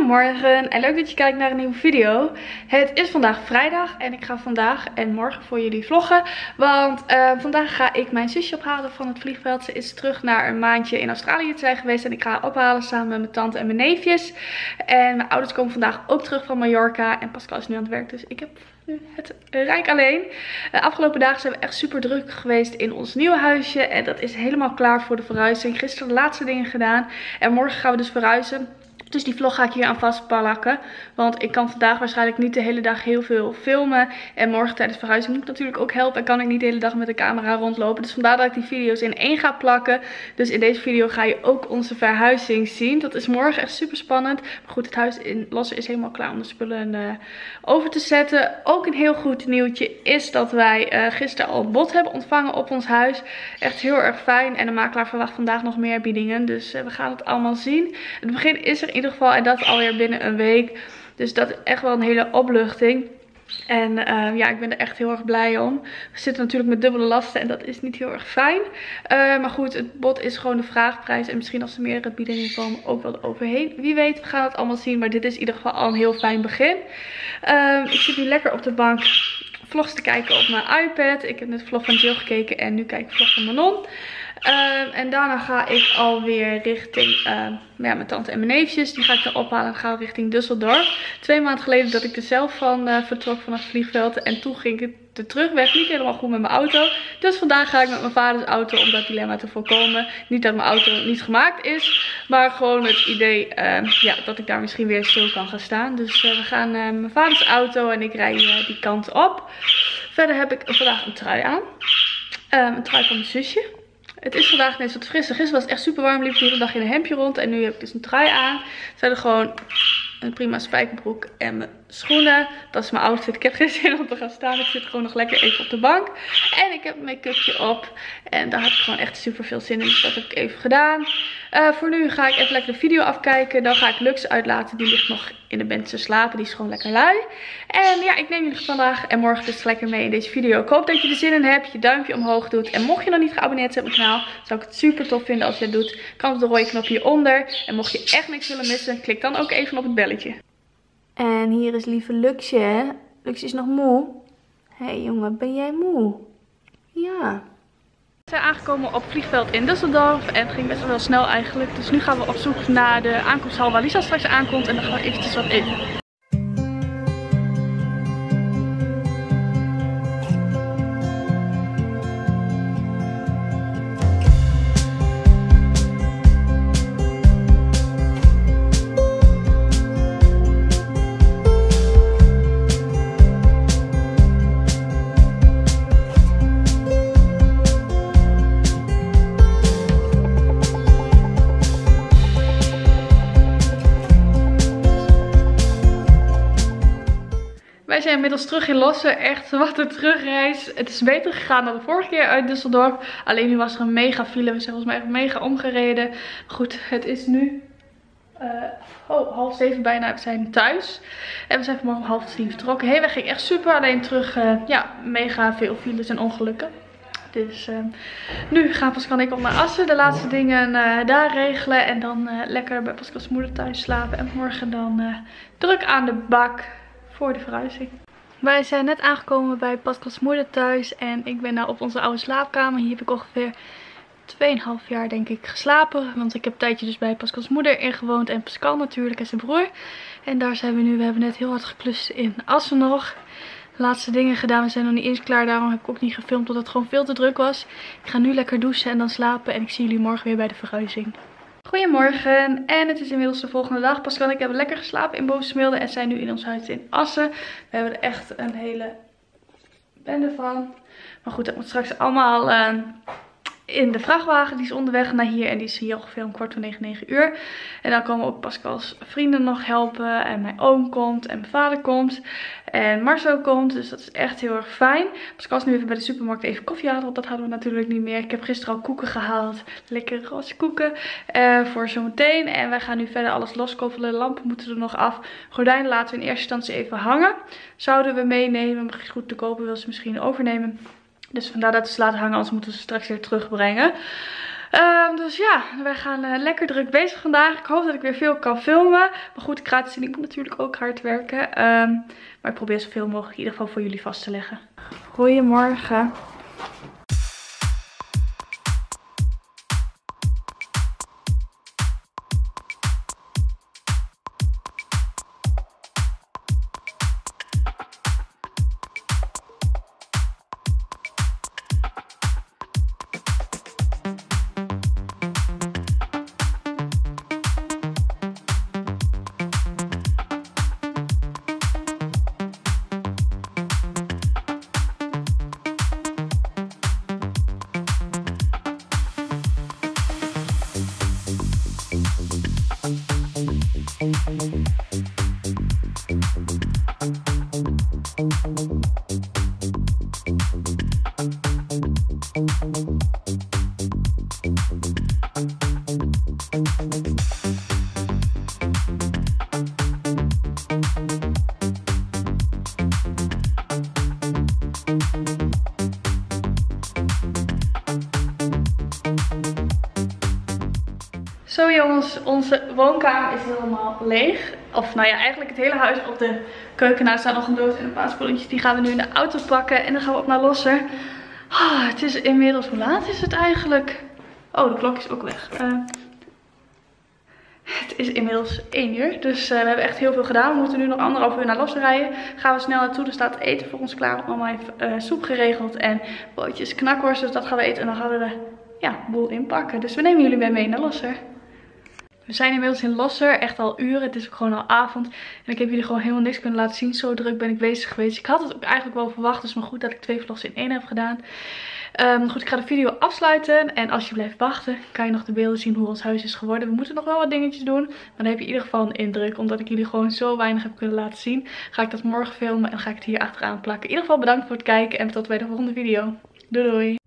Goedemorgen en leuk dat je kijkt naar een nieuwe video. Het is vandaag vrijdag en ik ga vandaag en morgen voor jullie vloggen. Want vandaag ga ik mijn zusje ophalen van het vliegveld. Ze is terug naar een maandje in Australië te zijn geweest en ik ga haar ophalen samen met mijn tante en mijn neefjes. En mijn ouders komen vandaag ook terug van Mallorca en Pascal is nu aan het werk, dus ik heb nu het rijk alleen. De afgelopen dagen zijn we echt super druk geweest in ons nieuwe huisje en dat is helemaal klaar voor de verhuizing. Gisteren de laatste dingen gedaan en morgen gaan we dus verhuizen. Dus die vlog ga ik hier aan vastplakken. Want ik kan vandaag waarschijnlijk niet de hele dag heel veel filmen. En morgen tijdens verhuizing moet ik natuurlijk ook helpen. En kan ik niet de hele dag met de camera rondlopen. Dus vandaar dat ik die video's in één ga plakken. Dus in deze video ga je ook onze verhuizing zien. Dat is morgen echt super spannend. Maar goed, het huis in Lossen is helemaal klaar om de spullen over te zetten. Ook een heel goed nieuwtje is dat wij gisteren al een bod hebben ontvangen op ons huis. Echt heel erg fijn. En de makelaar verwacht vandaag nog meer biedingen. Dus we gaan het allemaal zien. Het begin is er in ieder geval en dat alweer binnen een week. Dus dat is echt wel een hele opluchting. En ja, ik ben er echt heel erg blij om. We zitten natuurlijk met dubbele lasten en dat is niet heel erg fijn. Maar goed, het bod is gewoon de vraagprijs. En misschien als er meerdere biedingen komen ook wel overheen. Wie weet, we gaan het allemaal zien. Maar dit is in ieder geval al een heel fijn begin. Ik zit nu lekker op de bank vlogs te kijken op mijn iPad. Ik heb net de vlog van Jill gekeken en nu kijk ik de vlog van Manon. En daarna ga ik alweer richting mijn tante en mijn neefjes. Die ga ik dan ophalen en ga richting Düsseldorf. 2 maanden geleden dat ik er zelf van vertrok vanaf het vliegveld. En toen ging ik de terugweg niet helemaal goed met mijn auto. Dus vandaag ga ik met mijn vaders auto om dat dilemma te voorkomen. Niet dat mijn auto niet gemaakt is. Maar gewoon het idee dat ik daar misschien weer stil kan gaan staan. Dus we gaan mijn vaders auto en ik rij die kant op. Verder heb ik vandaag een trui aan. Een trui van mijn zusje. Het is vandaag ineens wat frisser. Gisteren was het echt super warm. Liep ik de hele dag in een hemdje rond. En nu heb ik dus een trui aan. Verder gewoon een prima spijkerbroek en mijn schoenen. Dat is mijn outfit. Ik heb geen zin om te gaan staan. Ik zit gewoon nog lekker even op de bank. En ik heb een make-upje op. En daar heb ik gewoon echt super veel zin in. Dus dat heb ik even gedaan. Voor nu ga ik even lekker de video afkijken. Dan ga ik Lux uitlaten. Die ligt nog in de bed te slapen. Die is gewoon lekker lui. En ja, ik neem jullie vandaag en morgen dus lekker mee in deze video. Ik hoop dat je er zin in hebt. Je duimpje omhoog doet. En mocht je nog niet geabonneerd zijn op mijn kanaal, zou ik het super tof vinden als je dat doet. Kan op de rode knop hieronder. En mocht je echt niks willen missen, klik dan ook even op het belletje. En hier is lieve Luxje, hè? Luxje is nog moe. Hé jongen, ben jij moe? Ja. We zijn aangekomen op het vliegveld in Düsseldorf en het ging best wel snel eigenlijk. Dus nu gaan we op zoek naar de aankomsthal waar Lisa straks aankomt en dan gaan we eventjes wat eten. Wij zijn inmiddels terug in Lossen. Echt, wat een terugreis. Het is beter gegaan dan de vorige keer uit Düsseldorf. Alleen nu was er een mega file. We zijn volgens mij echt mega omgereden. Goed, het is nu 6:30 bijna. We zijn thuis. En we zijn vanmorgen om 9:30 vertrokken. Heenweg ging echt super. Alleen terug, mega veel files en ongelukken. Dus nu gaan Pascal en ik op naar Assen. De laatste dingen daar regelen. En dan lekker bij Pascal's moeder thuis slapen. En morgen dan druk aan de bak voor de verhuizing. Wij zijn net aangekomen bij Pascal's moeder thuis. En ik ben nou op onze oude slaapkamer. Hier heb ik ongeveer 2,5 jaar denk ik geslapen. Want ik heb een tijdje dus bij Pascal's moeder ingewoond. En Pascal natuurlijk en zijn broer. En daar zijn we nu. We hebben net heel hard geklust in Assen nog. Laatste dingen gedaan. We zijn nog niet eens klaar. Daarom heb ik ook niet gefilmd omdat het gewoon veel te druk was. Ik ga nu lekker douchen en dan slapen. En ik zie jullie morgen weer bij de verhuizing. Goedemorgen en het is inmiddels de volgende dag. Pascal en ik hebben lekker geslapen in Bovensmilde en zijn nu in ons huis in Assen. We hebben er echt een hele bende van. Maar goed, dat moet straks allemaal in de vrachtwagen. Die is onderweg naar hier en die is hier ongeveer om 8:45. En dan komen ook Pascal's vrienden nog helpen. En mijn oom komt en mijn vader komt. En Marcel komt. Dus dat is echt heel erg fijn. Pascal is nu even bij de supermarkt even koffie halen. Want dat hadden we natuurlijk niet meer. Ik heb gisteren al koeken gehaald. Lekkere roze koeken. Voor zometeen. En wij gaan nu verder alles loskoppelen. De lampen moeten er nog af. Gordijnen laten we in eerste instantie even hangen. Zouden we meenemen. Maar goed te kopen wil ze misschien overnemen. Dus vandaar dat we ze laten hangen. Anders moeten we ze straks weer terugbrengen. Dus ja, wij gaan lekker druk bezig vandaag. Ik hoop dat ik weer veel kan filmen. Maar goed, ik ga het zien. Ik moet natuurlijk ook hard werken. Maar ik probeer zoveel mogelijk in ieder geval voor jullie vast te leggen. Goedemorgen. Zo jongens, onze woonkamer is helemaal leeg. Of nou ja, eigenlijk het hele huis op de keuken. Nou, staan nog een doos en een paar spulletjes. Die gaan we nu in de auto pakken en dan gaan we op naar Losser. Het is inmiddels, hoe laat is het eigenlijk? Oh, de klok is ook weg. Het is inmiddels 1 uur, dus we hebben echt heel veel gedaan. We moeten nu nog 1,5 uur naar Losser rijden. Gaan we snel naartoe, er staat eten voor ons klaar. Mama heeft soep geregeld en broodjes knakworst, dus dat gaan we eten. En dan gaan we de boel inpakken. Dus we nemen jullie mee naar Losser. We zijn inmiddels in Losser, echt al uren. Het is ook gewoon al avond. En ik heb jullie gewoon helemaal niks kunnen laten zien. Zo druk ben ik bezig geweest. Ik had het ook eigenlijk wel verwacht. Dus maar goed dat ik 2 vlogs in 1 heb gedaan. Goed, ik ga de video afsluiten. En als je blijft wachten, kan je nog de beelden zien hoe ons huis is geworden. We moeten nog wel wat dingetjes doen. Maar dan heb je in ieder geval een indruk. Omdat ik jullie gewoon zo weinig heb kunnen laten zien. Ga ik dat morgen filmen en ga ik het hier achteraan plakken. In ieder geval bedankt voor het kijken. En tot bij de volgende video. Doei doei!